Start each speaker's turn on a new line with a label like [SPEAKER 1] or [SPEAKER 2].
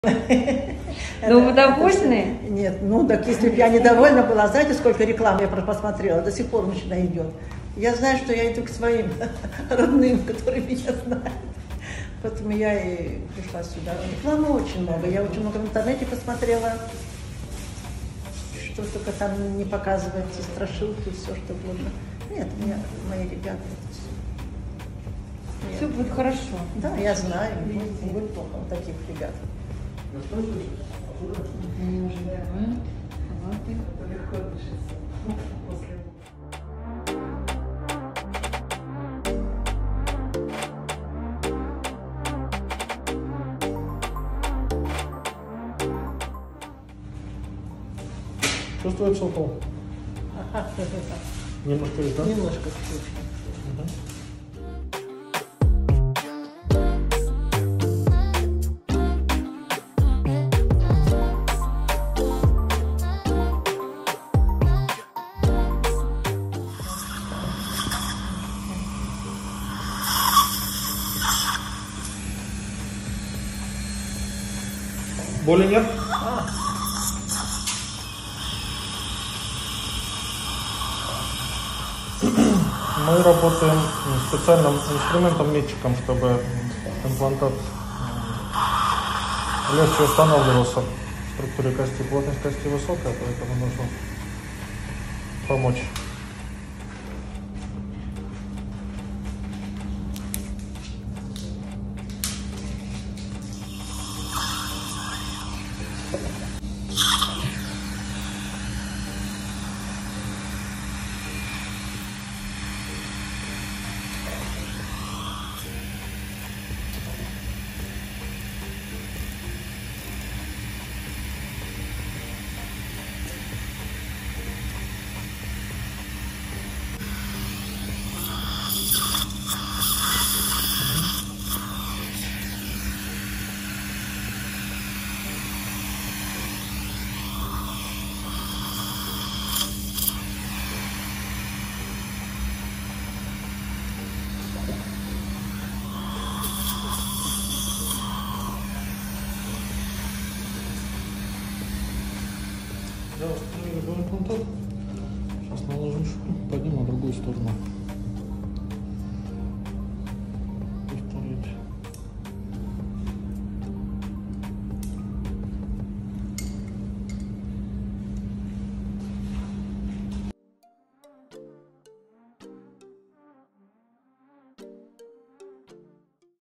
[SPEAKER 1] Ну, вы довольны?
[SPEAKER 2] Нет, ну так если бы я недовольна была, знаете, сколько реклам я посмотрела, до сих пор начинаю идет. Я знаю, что я иду к своим родным, которые меня знают. Поэтому я и пришла сюда. Рекламы очень много. Я очень много в интернете посмотрела, что только там не показывается, страшилки, все что угодно. Нет, у меня мои ребята.
[SPEAKER 1] Все будет хорошо.
[SPEAKER 2] Да, я знаю, не будет плохо у таких ребят.
[SPEAKER 1] Мы уже бываем.
[SPEAKER 3] Чувствует сокол?
[SPEAKER 2] Ага.
[SPEAKER 3] Немножко есть, да?
[SPEAKER 2] Немножко чуть.
[SPEAKER 3] Боли нет? Мы работаем специальным инструментом, метчиком, чтобы имплантат легче устанавливался в структуре кости. Плотность кости высокая, поэтому нужно помочь. Я установил имплантат. Сейчас наложу, пойдем на другую сторону.